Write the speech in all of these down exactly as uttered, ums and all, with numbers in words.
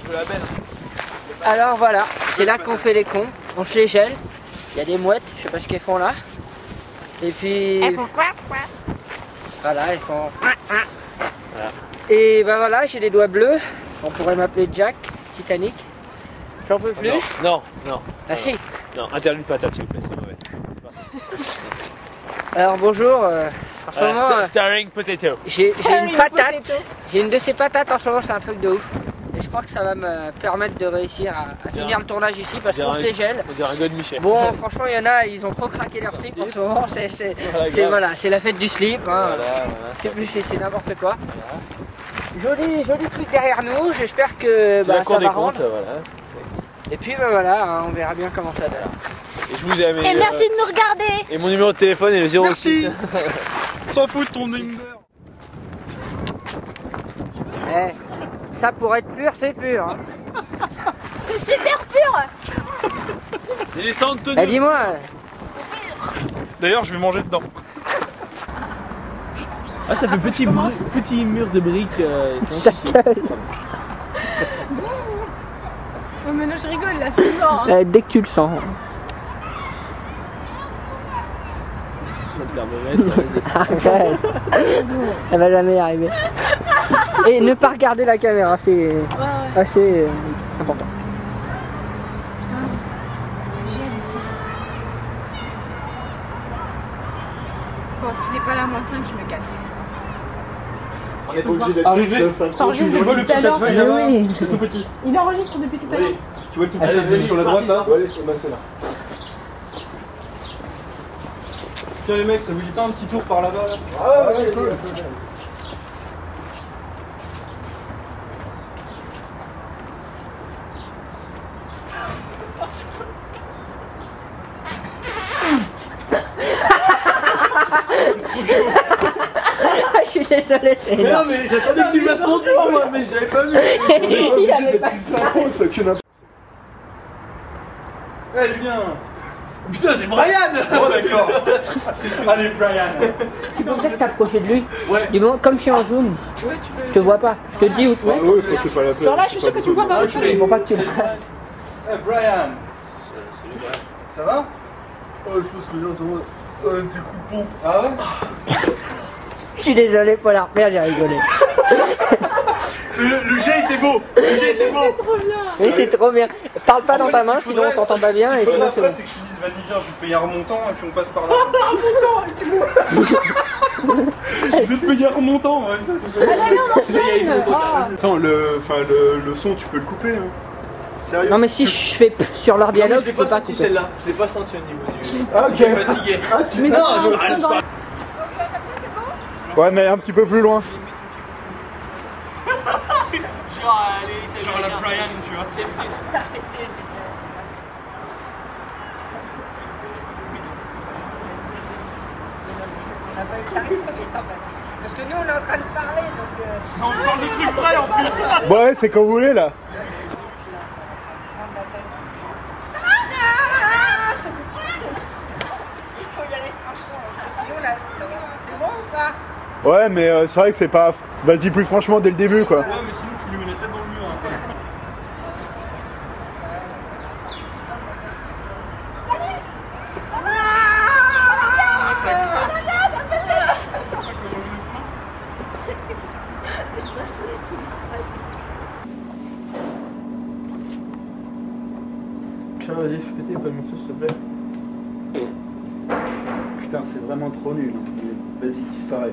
peu la belle. Alors voilà, c'est là qu'on fait les cons, on se les gèle. Il y a des mouettes, je sais pas ce qu'elles font là. Et puis... Elles font quoi quoi. Voilà, elles font... Voilà. Et bah voilà, j'ai les doigts bleus. On pourrait m'appeler Jack, Titanic. J'en peux plus. Non, non, non. Ah si. Non, interdit de patate s'il vous plaît, c'est mauvais. Alors bonjour, euh, en ce Euh, moment, sta- euh, starring potato. j'ai j'ai Starring une patate. potato. J'ai une de ces patates en ce moment, c'est un truc de ouf. Et je crois que ça va me permettre de réussir à, à finir le tournage ici parce qu'on se les gèle. On dirait un gars de Michel. Bon, franchement, il y en a, ils ont trop craqué leur slip en ce moment. C'est c'est- Voilà, c'est- grave. voilà, c'est la fête du slip. Hein. Voilà, voilà, C'est plus, c'est c'est n'importe quoi. Joli, joli truc derrière nous. J'espère que C'est bah, la cour ça des va comptes, rendre. voilà. Et puis bah, voilà, hein, on verra bien comment ça donne. Et je vous aime. Et merci de nous regarder. Et mon numéro de téléphone est le zéro six. S'en fout de ton number. Eh, ça pour être pur, c'est pur. Hein. C'est super pur. C'est les San Antonio. Eh, dis-moi, D'ailleurs, je vais manger dedans. Ah, ça fait petit, br- petit mur de briques. Euh, ta gueule. Oh mais non, je rigole là, c'est mort. Eh, dès que tu le sens. le thermomètre. Arrête. Elle va jamais y arriver. Et ne pas regarder la caméra, c'est Ouais, ouais. assez euh, important. Putain, c'est génial ici. Bon, s'il est pas là à moins cinq, je me casse. Arrivé. T'enregistres Tu vois le depuis tout à petit l'heure. tatouage Mais là-bas, oui. le tout petit. Il enregistre depuis tout à l'heure. Tu vois le tout petit tatouage sur la droite là? Ouais, bah c'est là. Tiens les mecs, ça vous dit pas un petit tour par là-bas là? Ah ouais, cool. Je suis désolée, c'est Mais non, mais j'attendais que tu fasses ton tour, moi, mais j'avais pas vu. Il avait pas- Eh Julien. Putain, c'est Brian. Oh d'accord. Allez Brian. Tu peux peut-être t'approcher de lui. Ouais. Du moment, comme je suis en zoom, Ouais, tu peux. je te vois pas. Je te dis où tu es. Ouais, faut c'est pas la peine. Genre là, je suis sûr que tu me vois pas. Je vois pas que tu me Eh Brian. Ça va? Oh, je pense que là, ça va. Un petit coup de pompe. Ah ouais? Je suis désolé pour la refaire, j'ai rigolé. Le, le jet était beau. Le jet était beau. Oui, c'est trop bien. Parle pas dans ta main, sinon on t'entend pas bien. Et Ce qu'il sinon faudrait c'est après, bon. c'est que je te dise, vas-y, viens, je vais te payer un remontant et puis on passe par là. Je vais te payer un remontant. Ouais, ça, Ah, Attends, le, enfin, le, le son, tu peux le couper. Hein. Sérieux? Non mais si je fais sur leur Non, mais dialogue, je l'ai je pas peux pas senti couper. celle-là. Je l'ai pas senti au niveau du. Ah, ok. J'étais fatigué. Ah, tu... mais Non, dans- je- dans- ah, je dans- parle- Ouais, mais un petit peu plus loin. Genre à la Brian, tu vois. Parce que nous on est en train de parler donc. euh, On parle de trucs vrais en plus. Ouais, c'est quand vous voulez là. Il faut y aller franchement, parce que sinon là, c'est bon ou pas? Ouais, mais euh, c'est vrai que c'est pas. Vas-y plus franchement dès le début quoi. Ouais, mais sinon tu lui mets la tête dans le mur. Hein. Tiens, vas-y, fais péter, pas le mixer, s'il te plaît. Putain, c'est vraiment trop nul. Hein. Vas-y, disparaît.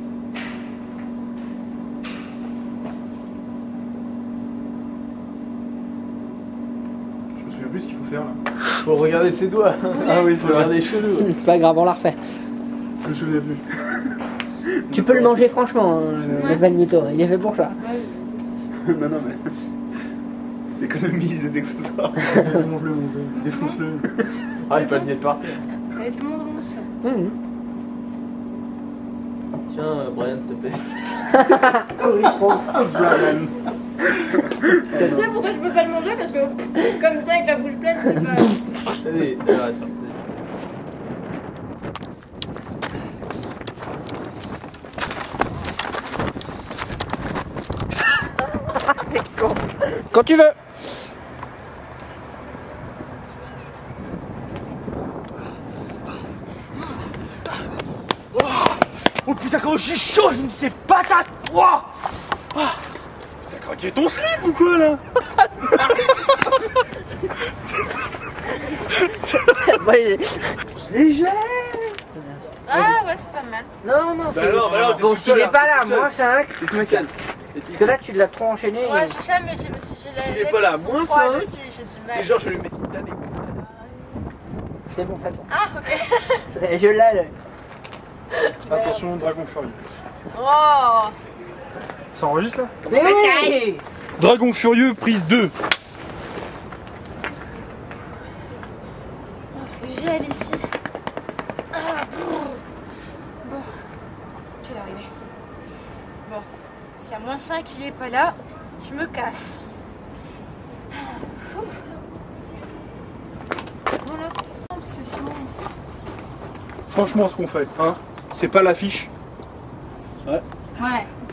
Je me souviens plus ce qu'il faut faire là. Faut regarder ses doigts. Ah oui, Faut regarder les cheveux. C'est pas grave, on la refait. Je me souviens plus. Tu peux le manger franchement, hein, le magnéto, il est fait pour ça. non, non, mais. Économise des accessoires. Vas-y, mange-le, mange-le. Défonce-le. Ah, il peut le nier de par terre. Allez, c'est mon drôle. Mmh. Tiens, euh, Brian, s'il te plaît. Brian. Tu sais pourquoi je peux pas le manger? Parce que comme ça, avec la bouche pleine, c'est pas. Allez, arrête. T'es con. Quand tu veux. Oh putain, comment je suis chaud, je ne sais pas ta. Ouah. Ah. T'as craqué ton slip ou quoi là? Ouais, Léger. Ah ouais, c'est pas mal. non, non, Bah c'est non, bah non, t'es bon, toute s'il seule, est là, pas là, toute seule. moins cinq, je me casse. Parce que là, tu l'as trop enchaîné. Ouais, et- je sais, mais j'ai j'ai la S'il est les pas là, lèvres qui sont moins froides cinq. aussi, j'ai du mal. C'est genre, je vais lui mettre une tannée. C'est bon, ça tourne. Ah, ok. Et je l'ai, là. Attention, dragon furieux. Oh. Ça enregistre là? Mais oui. Dragon furieux, prise deux. Oh, c'est le gel ici. Ah, bon. Quelle heure il est? Bon. Si à moins cinq il est pas là, je me casse. Voilà. Obsession. Franchement, ce qu'on fait, hein, c'est pas l'affiche. Ouais.